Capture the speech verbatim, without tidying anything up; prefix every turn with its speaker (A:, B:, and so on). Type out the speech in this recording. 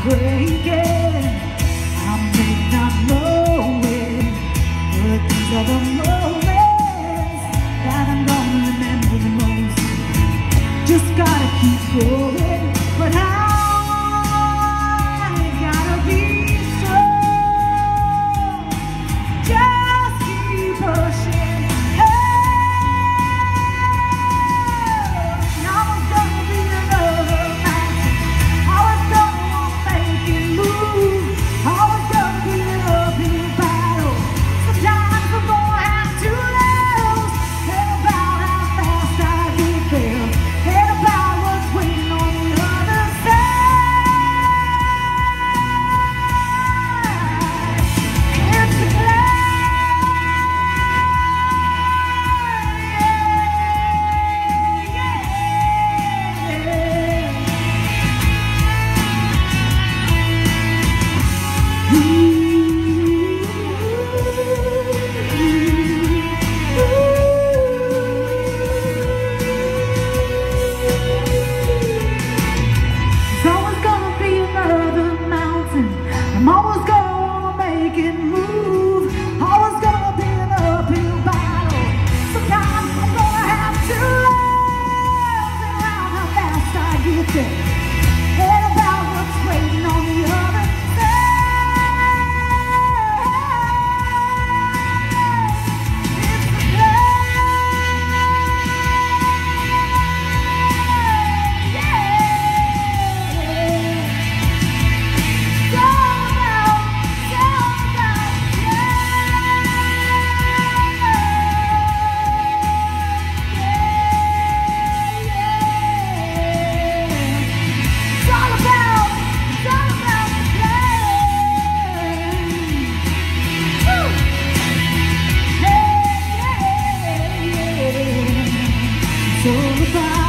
A: breaking. I may not know it, but these are the moments that I'm gonna remember the most. Just gotta keep going, but I gotta be strong. Just keep pushing. Hey, I was gonna be another mountain. I was gonna want to make it move. I was gonna be an uphill battle. Sometimes I'm gonna have to lose. And about how fast I get there. And about what's waiting on the other side. It's a I'm always gonna wanna make it move. Always gonna be an uphill battle. Sometimes I'm gonna have to lose. And around how fast I get there. And about what's waiting on the other side. It's the plan. Yeah. It's all about